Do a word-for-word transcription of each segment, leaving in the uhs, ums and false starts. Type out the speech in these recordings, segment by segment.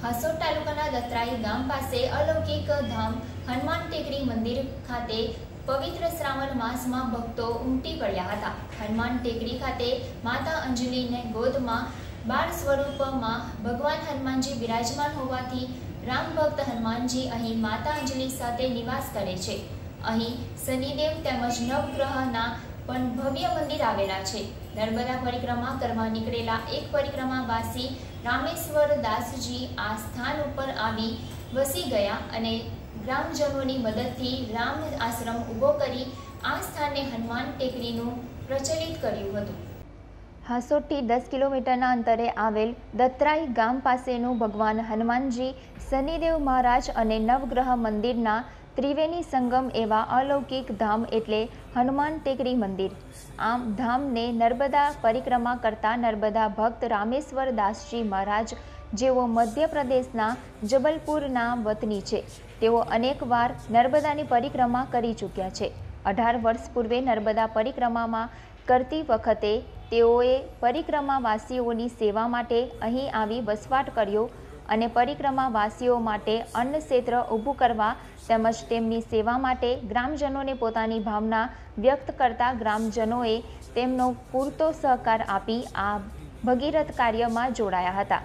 હાસોડ તાલુકાના દત્રાઈ ગામ પાસે અલૌકિક ધામ હનુમાન ટેકરી મંદિર ખાતે પવિત્ર શ્રાવણ માસમાં ભક્તો ઉમટી પડ્યા હતા। હનુમાન ટેકરી ખાતે માતા અંજલિને ગોદમાં બાળ સ્વરૂપમાં ભગવાન હનુમાનજી બિરાજમાન હોવાથી રામ ભક્ત હનુમાનજી અહીં માતા અંજલિ સાથે નિવાસ કરે છે। અહીં શનિદેવ તેમજ નવગ્રહના પણ ભવ્ય મંદિર આવેલા છે। નર્મદા પરિક્રમા કરવા નીકળેલા એક પરિક્રમાવાસી રામેશ્વર દાસજી આ સ્થાન ઉપર આવી વસી ગયા અને ગ્રામજનોની મદદથી રામ આશ્રમ ઊભો કરી આ સ્થાનને હનુમાન ટેકરીનું પ્રચલિત કર્યું હતું। હાસોડથી દસ કિલોમીટરના અંતરે આવેલ દત્રાઈ ગામ પાસેનું ભગવાન હનુમાનજી શનિદેવ મહારાજ અને નવગ્રહ મંદિરના ત્રિવેણી સંગમ એવા અલૌકિક ધામ એટલે હનુમાન ટેકરી મંદિર। આમ ધામને નર્મદા પરિક્રમા કરતા નર્મદા ભક્ત રામેશ્વર દાસજી મહારાજ જેઓ મધ્યપ્રદેશના જબલપુરના વતની છે। તેઓ અનેકવાર નર્મદાની પરિક્રમા કરી ચૂક્યા છે। અઢાર વર્ષ પૂર્વે નર્મદા પરિક્રમામાં કરતી વખતે તેઓએ પરિક્રમાવાસીઓની સેવા માટે અહીં આવી વસવાટ કર્યો અને પરિક્રમાવાસીઓ માટે અન્ન ક્ષેત્ર ઊભું કરવા તેમજ તેમની સેવા માટે ગ્રામજનોને પોતાની ભાવના વ્યક્ત કરતા ગ્રામજનોએ તેમનો પૂરતો સહકાર આપી આ ભગીરથ કાર્યમાં જોડાયા હતા।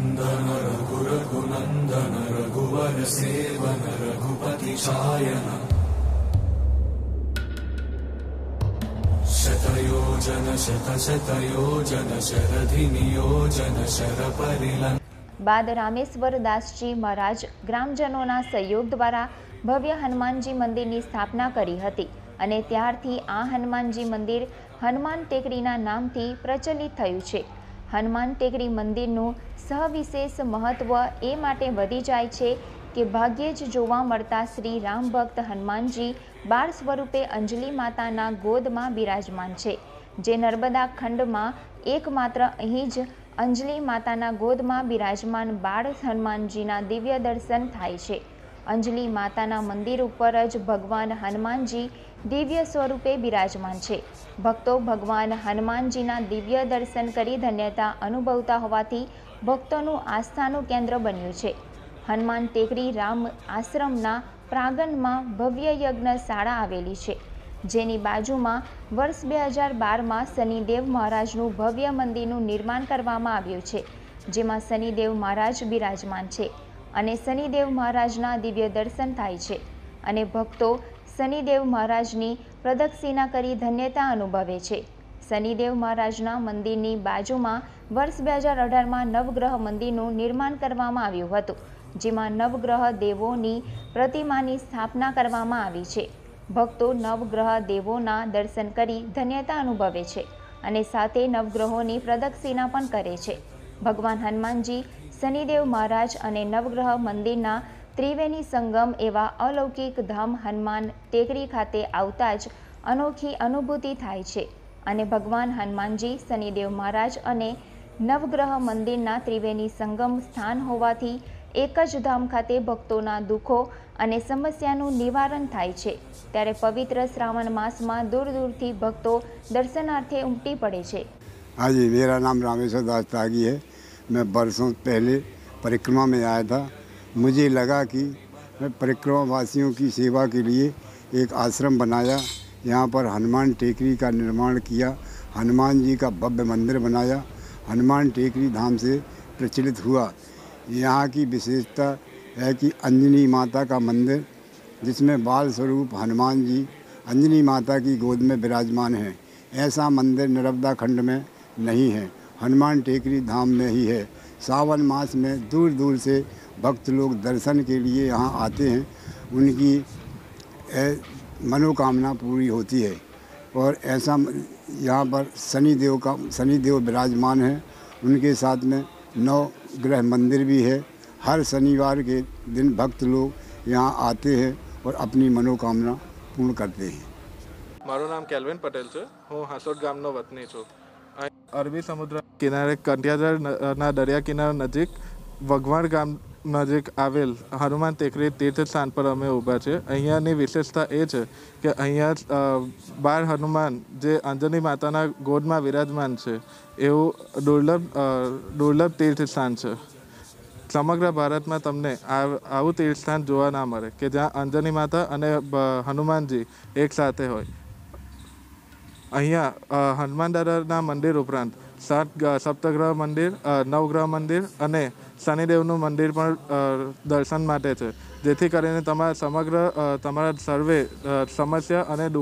शतयोजन शत शतयोजन शरधि नियोजन शर परिलन। बाद रामेश्वर दासजी महाराज ग्रामजनों सहयोग द्वारा भव्य हनुमानजी मंदिर की स्थापना करी हती अने त्यारथी आ हनुमानजी मंदिर हनुमान टेकरीना नामथी प्रचलित थयुं छे। हनुमान टेकरी मंदिरનું સવિશેષ महत्व ए माटे वधी जाय छे કે ભાગ્યે જ જોવા મળતા શ્રી રામ ભક્ત હનુમાનજી બાળ સ્વરૂપે અંજલિ માતાના ગોદમાં બિરાજમાન છે, જે નર્મદા ખંડમાં એકમાત્ર અહીં જ અંજલિ માતાના ગોદમાં બિરાજમાન બાળ હનુમાનજીના દિવ્ય દર્શન થાય છે। અંજલિ માતાના મંદિર ઉપર જ ભગવાન હનુમાનજી દિવ્ય સ્વરૂપે બિરાજમાન છે। ભક્તો ભગવાન હનુમાનજીના દિવ્ય દર્શન કરી ધન્યતા અનુભવતા હોવાથી ભક્તોનું આસ્થાનું કેન્દ્ર બન્યું છે। હનુમાન ટેકરી રામ આશ્રમના પ્રાંગણમાં ભવ્ય યજ્ઞશાળા આવેલી છે, જેની બાજુમાં વર્ષ બે હજાર બારમાં શનિદેવ મહારાજનું ભવ્ય મંદિરનું નિર્માણ કરવામાં આવ્યું છે, જેમાં શનિદેવ મહારાજ બિરાજમાન છે અને શનિદેવ મહારાજના દિવ્ય દર્શન થાય છે અને ભક્તો શનિદેવ મહારાજની પ્રદક્ષિણા કરી ધન્યતા અનુભવે છે। શનિદેવ મહારાજના મંદિરની બાજુમાં વર્ષ બે હજાર અઢારમાં નવગ્રહ મંદિરનું નિર્માણ કરવામાં આવ્યું હતું, જેમાં નવગ્રહ દેવોની પ્રતિમાની સ્થાપના કરવામાં આવી છે। ભક્તો નવગ્રહ દેવોના દર્શન કરી ધન્યતા અનુભવે છે અને સાથે નવગ્રહોની પ્રદક્ષિણા પણ કરે છે। ભગવાન હનુમાનજી શનિદેવ મહારાજ અને નવગ્રહ મંદિરના ત્રિવેણી સંગમ એવા અલૌકિક ધામ હનુમાન ટેકરી ખાતે આવતા જ અનોખી અનુભૂતિ થાય છે અને ભગવાન હનુમાનજી શનિદેવ મહારાજ અને નવગ્રહ મંદિરના ત્રિવેણી સંગમ સ્થાન હોવાથી એક જ ધામ ખાતે ભક્તોના દુઃખો અને સમસ્યાનું નિવારણ થાય છે। ત્યારે પવિત્ર શ્રાવण मास में दूर दूर थी भक्तों दर्शनार्थे उमटी पड़े छे। हाँ जी, मेरा नाम रामेश्वर दास त्यागी है। मैं बरसों पहले परिक्रमा में आया था। मुझे लगा कि मैं परिक्रमा वासियों की सेवा के लिए एक आश्रम बनाया, यहाँ पर हनुमान टेकरी का निर्माण किया, हनुमान जी का भव्य मंदिर बनाया, हनुमान टेकरी धाम से प्रचलित हुआ। यहाँ की विशेषता है कि अंजनी माता का मंदिर, जिसमें बाल स्वरूप हनुमान जी अंजनी माता की गोद में विराजमान हैं। ऐसा मंदिर नर्मदा खंड में नहीं है, हनुमान टेकरी धाम में ही है। सावन मास में दूर दूर से भक्त लोग दर्शन के लिए यहाँ आते हैं, उनकी मनोकामना पूरी होती है। और ऐसा यहाँ पर शनिदेव का शनिदेव विराजमान है, उनके साथ में नौ ग्रह मंदिर भी है। हर शनिवार के दिन भक्त लोग यहाँ आते हैं और अपनी मनोकामना पूर्ण करते हैं। मारू नाम केल्विन पटेल है, हूँ हासोड गामनो वतनी छूँ। अरबी समुद्र किनारे कंटियाजार दरिया किनारा नजीक वगवाण गाम नजीक आवेल हनुमान टेकरी तीर्थ स्थान पर अमे ऊभा छे। अहींयानी विशेषता ए छे के अहींया बाळ हनुमान जे अंजनी माताना गोदमां विराजमान छे एवुं दुर्लभ दुर्लभ तीर्थ स्थान छे। સમગ્ર ભારતમાં તમને આ- આવું તીર્થસ્થાન જોવા ના મળે કે જ્યાં અંજની માતા અને બ- હનુમાનજી એક સાથે હોય. અહીંયા અ, હનુમાન દાદાના મંદિર ઉપરાંત સાત ગ- સપ્તગ્રહ મંદિર, અ, નવગ્રહ મંદિર અને શનિદેવનું મંદિર પણ અ, દર્શન માટે છે, જેથી કરીને તમારા સમગ્ર અ, તમારા સર્વે અ, સમસ્યા અને દુઃખ